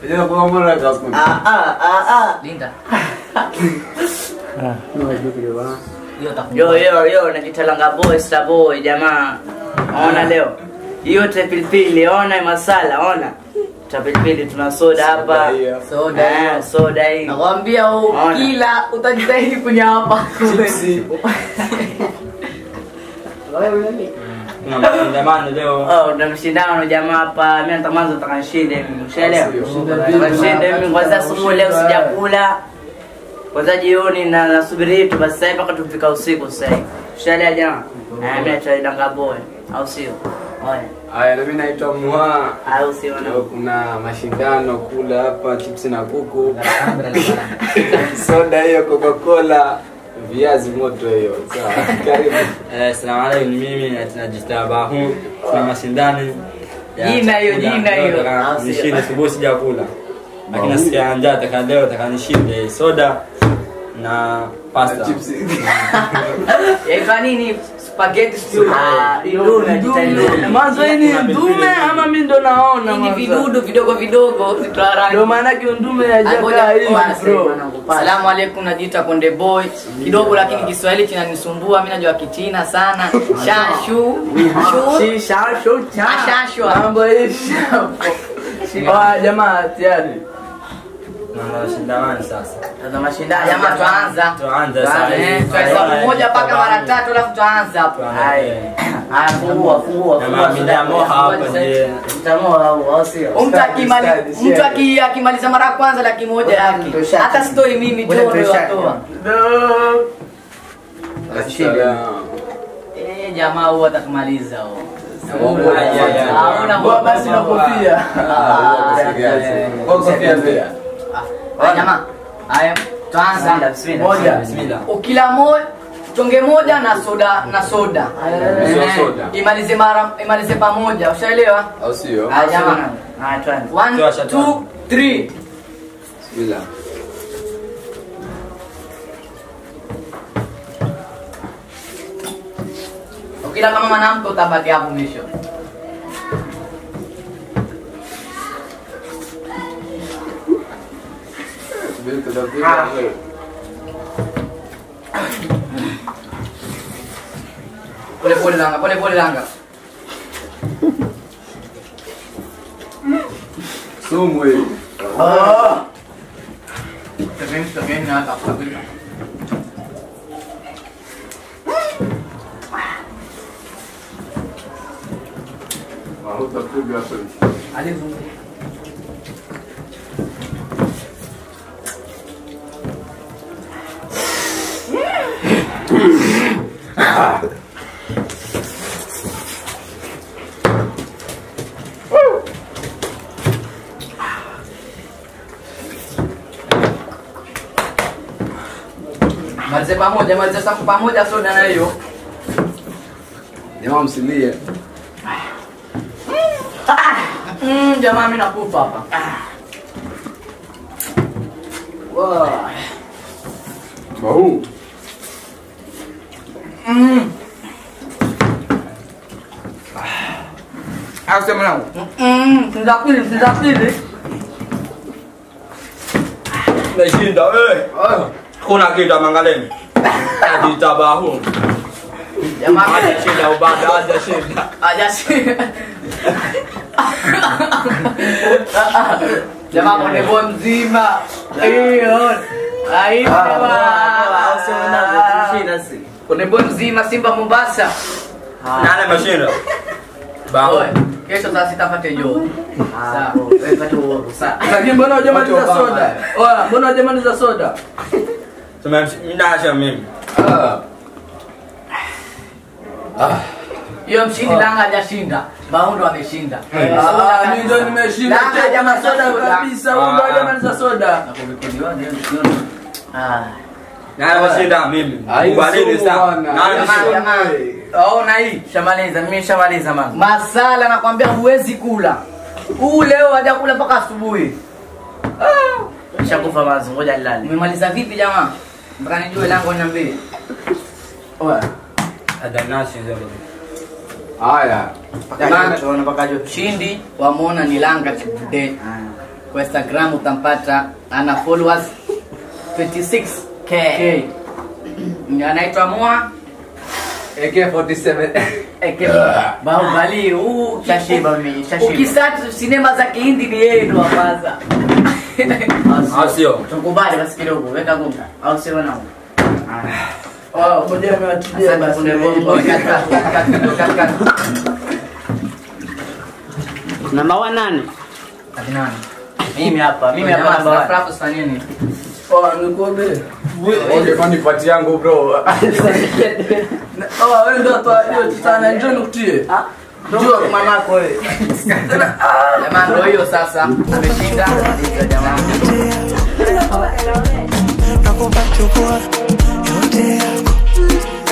Unajua kwa mbona Ah. Linda. Yo, najitalanga boy, star boy, jamaa. Ona leo. Yote pilipili, ona masala, ona. Pilipili tuna soda hapa. Soda hii. Nakwambia kila utajitahidi kunyapa. Jamani leo. Ndio mshindano jamaa hapa. Mimi natamani tutakashinde mimi. Ushaelewa? Tutakashinde mimi kwanza asubuhi leo sijakula. Kwanza jioni na nasubiri tu basi sasa mpaka tufika usiku sasa hivi. Ushaelewa jamaa? Mimi naitwa boy. Au sio? Haya, na mimi naitwa Muha. Au sio na kuna mashindano kula hapa, chips na kuku. Soda hiyo, Coca-Cola, viazi moto hiyo. Sawa. Karibu. Assalamu alaykum, mimi najista Bahu. Kuna mashindano. Jina hiyo. Nishinde subuhi sijakula. Lakini nasikia njaa leo nishinde soda na pasta. Chips. Kwa nini spaghetti stew? Mwanzo hii ni ndume ama mimi ndo naona Ni vidudu vidogo zitwarangi. ndio maana yake ndume hajakaa hivi bro. Asalamu alaykum, najiita Konde Boy. Kidogo lakini Kiswahili kinanisumbua, mimi najua Kichina sana. Shashu. Shashu. Mambo hishi. Jamaa tayari. Mashindano sasa. Sasa mashindano Jamaa tuanza sasa. Tuanza moja mpaka mara 3 alafu tuanza hapo. Fungua. Mtamoa sio. Mtu akimaliza mara ya kwanza laki moja yake. Hata story mimi tu ndio watoa. Jamaa huwa atakumaliza huo. Hauna basi na kofia. Kofia. Jamaa. Haya, tuanza. Moja. Bismillah. Ukila moja tonge moja na soda. Imalize pamoja. Ushaelewa? Au sio? Jamaa. 1 2 3. Bismillah. Ukila kama mwanamke utabaki hapo mwisho. Pole langa. Sumu hii. Tegeni na takabila. Utapiga hapo. Alivu. Malize pamoja soda na hiyo. Jamaa msilie. Jamaa mimi nakufa hapa. Wow. Bahu. Asema langu. Sinzapili. Nashinda wewe. Kuna kitu mangaleni. Najista Bahu. Jamaa Hajashinda ubada, hajashinda. Jamaa Konde Boy mzima. Konde Boy mzima Simba Mombasa. Nani ameshinda? Bahu. Kesho saa 6 pate jo. Lakini mbona hujamaliza soda? Mbona hujamaliza soda? Mimi. Hiyo mshindi Langa hajashinda. Baundo ameshinda. Mimi ndo nimeshinda. Jamaa soda kabisa. Mbona hujamaliza soda? Nani ameshinda? Mimi. Kubalini sana. Na hii shamaliza mama. Masala nakwambia huwezi kula. Leo hajakula mpaka asubuhi. Nishakufa mazi, ngoja nilale. Umemaliza vipi jamaa? Mpaka nijue lango niambie. Adanasi ndio. Haya. Jamaa tunaona mpaka juu. Shindi wamuona ni Langa Chibude. Kwa Instagram utampata ana followers 26k. Anaitwa Moa AK47. Bahubali Shashiba mimi, shashiba. Ukisearch sinema za Kihindi ni yeye ndo kwanza. Au sio? Tukubali basi kidogo, weka gonga. Au sio na huko. Ngoja niwatie basi. Namba 1 nani? Adinani. Mimi hapa namba 1. Frafu sanini. Nikuombe. Wewe kwani pati yangu bro. Wewe ndo hiyo tutana njoo nikutie. Njoo mamako wewe. Jamani ndio hiyo sasa. Ameshinda jamaa. Nakupa chukua yote yako.